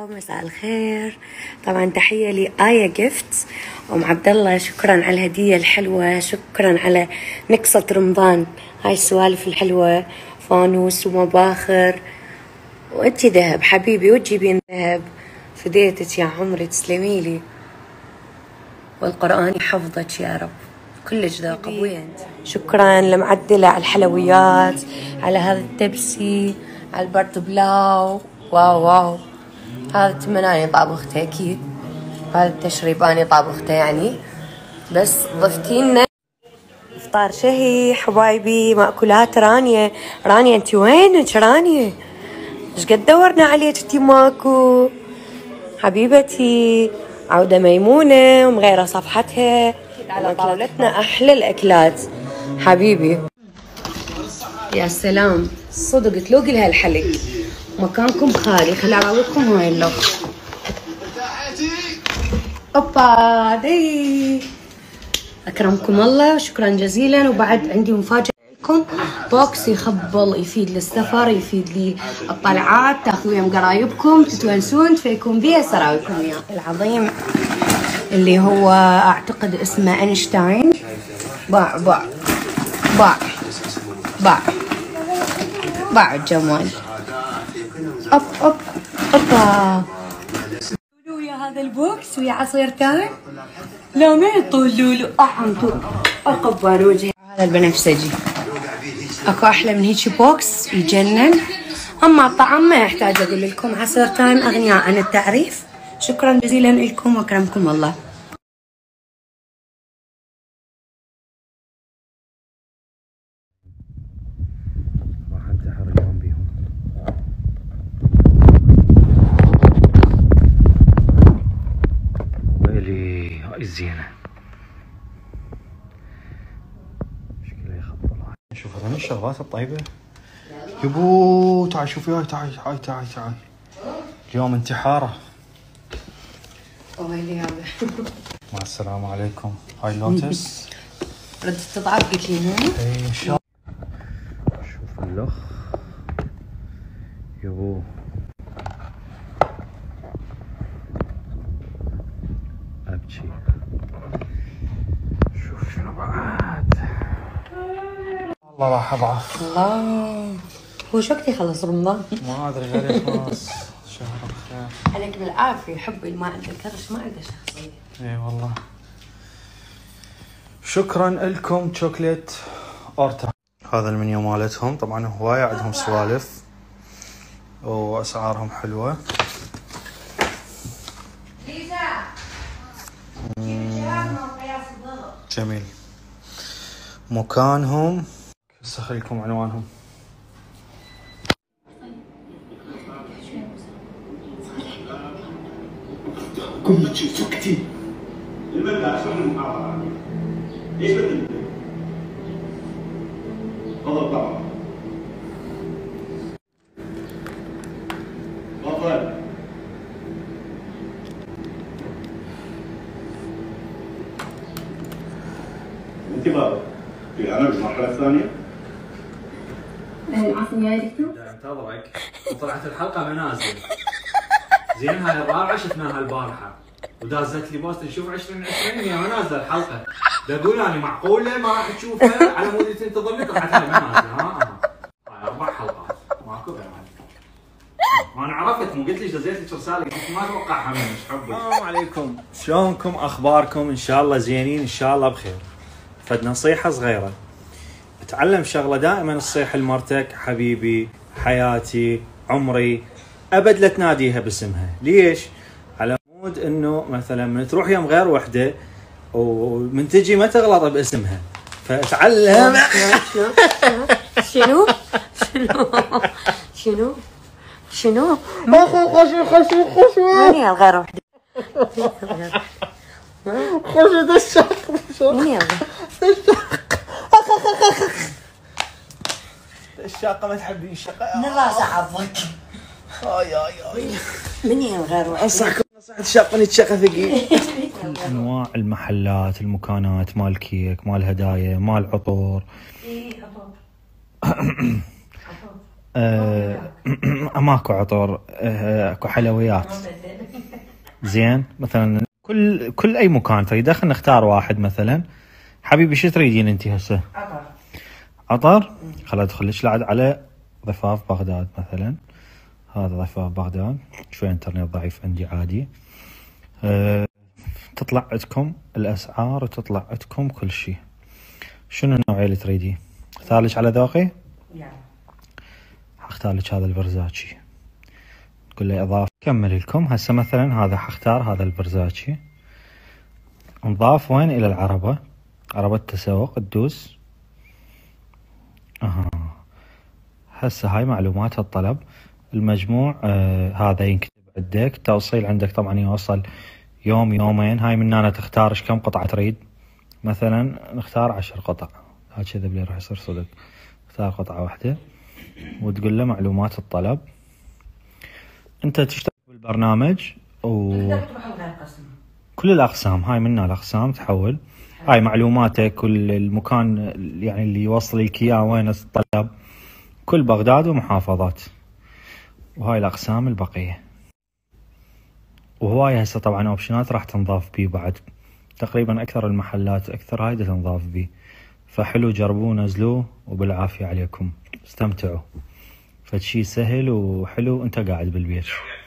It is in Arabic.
مساء الخير. طبعا تحية لآية جيفت أم عبد الله، شكرا على الهدية الحلوة، شكرا على نقصة رمضان. هاي السوالف الحلوة، فانوس ومباخر، وانتي ذهب حبيبي وتجيبين ذهب، فديتك يا عمري، تسلمي لي، والقرآن يحفظك يا رب، كلش ذا قوية انت. شكرا لمعدلة على الحلويات، على هذا التبسي، على البرت بلاو، واو واو. هذا التمناني طابخته اكيد، هذا التشريباني طابخته يعني، بس ضفتينا افطار شهي حبايبي. مأكولات رانيا. رانيا انتي وينك رانيا؟ ايش قد دورنا عليك انتي ماكو حبيبتي. عودة ميمونة ومغيرة صفحتها على طاولتنا أحلى الأكلات حبيبي. يا سلام صدق تلوقي لها الحلق، مكانكم خالي. خلي أراويكم هاي اللوخ. أوبا دي، أكرمكم الله وشكرا جزيلا. وبعد عندي مفاجأة لكم، بوكس يخبل، يفيد للسفر، يفيد لي الطلعات، تاخذوا يم قرايبكم تتونسون، تفيكم بيه سراويكم اياه العظيم اللي هو اعتقد اسمه اينشتاين. باع باع باع باع باع الجمال. أوب أوب أوبا. ويا هذا البوكس ويا عصيرتين، لا ما يطول لولو أحمتو أقبل وجهي. هذا البنفسجي اكو احلى من هيك بوكس، يجنن. اما الطعم ما يحتاج اقول لكم، عصيرتين اغنياء عن التعريف. شكرا جزيلا لكم واكرمكم الله. راح انتحر اليوم بيهم. ويلي هاي الزينة، شكلها يخبل. شوف هذول الشغلات الطيبة يبو. تعال شوفي هاي، تعال اليوم انتحارة. ويلي هذا. مع السلامة عليكم. هاي اللوتس ردت تضعف قلت لي اي ان شاء الله. شوف اللخ يبو، ابكي. شوف شنو بعد، والله راح اضعف. الله، هو شو وقت يخلص رمضان؟ ما ادري غير يخلص شهر الخير. عليك بالعافية حبي، اللي ما عنده كرش ما عنده شخصية. اي والله. شكرا لكم شوكليت اورتا. هذا المنيو مالتهم، طبعا هواية عندهم سوالف واسعارهم حلوة. جميل مكانهم. هسه خليكم عنوانهم. كل شيء سكتي. المبدأ شو المحاضرة؟ ايش بدك؟ تفضل طبعا. تفضل. انتظار. انا بالمرحلة الثانية. العفو يا دكتور. انتظرك وطلعت الحلقة منازل. زين هاي الرابعة شفناها البارحة، ودازت لي بوست نشوف 2020 يا منازل الحلقة. بقول انا معقولة ما راح تشوفها على مود تنتظر لك راح تلاقي منازل. هاي 4 حلقات ماكو غير وانا عرفت، مو قلت لك دزيت لك رسالة قلت لك ما اتوقعها منك حبك. السلام عليكم، شلونكم؟ اخباركم؟ ان شاء الله زينين، ان شاء الله بخير. فد نصيحة صغيرة، تعلم شغلة دائما تصيح لمرتك حبيبي، حياتي، عمري، ابد لا تناديها باسمها. ليش؟ على مود انه مثلا من تروح يوم غير وحده ومن تجي ما تغلط باسمها، فتعلم. شنو؟ شنو؟ شنو؟ من هي الغير وحده؟ خشي دشاق. من هي الشاقة ما تحبين الشقة؟ من راس عضك. من هي الغير وحده؟ انصحكم نصيحة الشاقة الشقة ثقيل. كل انواع المحلات، المكانات، مال كيك، مال هدايا، مال عطور. ماكو عطور، اكو حلويات. زين مثلا كل اي مكان تريده. خلينا نختار واحد مثلا. حبيبي شو تريدين انت هسه؟ عطر. خل ادخل لك على ضفاف بغداد مثلا. هذا ضفاف بغداد. شوي انترنت ضعيف عندي عادي. تطلع عندكم الاسعار وتطلع عندكم كل شيء. شنو النوعية اللي تريديه؟ اختار لك على ذوقي؟ حختار لك هذا الفرزاتشي. تقول لي اضافه. كمل لكم هسه مثلا هذا حختار هذا الفرزاتشي. نضاف وين؟ الى العربة. عربة التسوق تدوس. هسه هاي معلومات الطلب. المجموع هذا ينكتب عندك. توصيل عندك طبعا يوصل يوم يومين. هاي من هنا تختار ايش كم قطعة تريد. مثلا نختار 10 قطع. هكذا بلي راح يصير صدق. اختار قطعة واحدة وتقول له معلومات الطلب. انت تشتغل بالبرنامج كل الاقسام. هاي منها الاقسام تحول. هاي معلوماتك كل المكان يعني اللي يوصل لك اياه وين الطلب. كل بغداد ومحافظات. وهاي الاقسام البقية. وهواي هسه طبعا اوبشنات راح تنضاف بيه بعد. تقريبا اكثر المحلات اكثر هاي تنضاف بيه. فحلو جربوه نزلوه وبالعافية عليكم. استمتعوا. فشي سهل وحلو انت قاعد بالبيت.